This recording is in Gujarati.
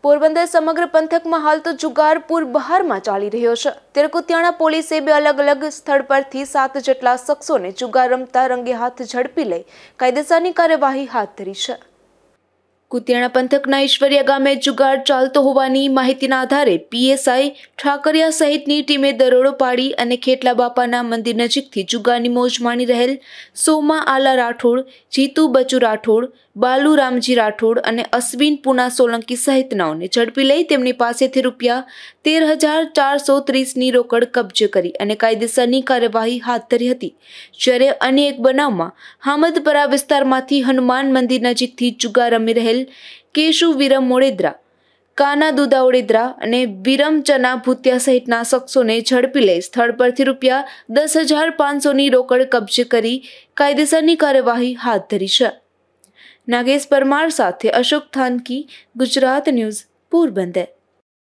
પોરબંદર સમગ્ર પંથકમાં હાલ તો જુગારપુર બહારમાં ચાલી રહ્યો છે, ત્યારે કુતિયાણા પોલીસે બે અલગ અલગ સ્થળ પરથી 7 જેટલા શખ્સોને જુગાર રમતા રંગે હાથ ઝડપી લઈ કાયદેસરની કાર્યવાહી હાથ ધરી છે। કુતિયાણા પંથકના ઈશ્વરિયા ગામે જુગાર ચાલતો હોવાની માહિતીના આધારે પીએસઆઈ ઠાકરિયા સહિતની ટીમે દરોડો પાડી અને ખેટલા બાપાના મંદિર નજીકથી જુગારની મોજ માણી રહેલ સોમા આલા રાઠોડ, જીતુ બચુ રાઠોડ, બાલુ રામજી રાઠોડ અને અશ્વિન પૂના સોલંકી સહિતનાઓને ઝડપી લઈ તેમની પાસેથી રૂપિયા 13,430ની રોકડ કબજે કરી અને કાયદેસરની કાર્યવાહી હાથ ધરી હતી। જ્યારે અન્ય એક બનાવમાં હામદપરા વિસ્તારમાંથી હનુમાન મંદિર નજીકથી જુગાર રમી રહેલ કેશુ વિરમ મોડેદરા, કાના દુદા ઓડેદરા અને વિરમ ચના ભૂતિયા સહિતના શખ્સોને ઝડપી લઈ સ્થળ પરથી રૂપિયા 10,500ની રોકડ કબજે કરી કાયદેસરની કાર્યવાહી હાથ ધરી છે। નાગેશ પરમાર સાથે અશોક થાનકી, ગુજરાત ન્યૂઝ, પોરબંદર।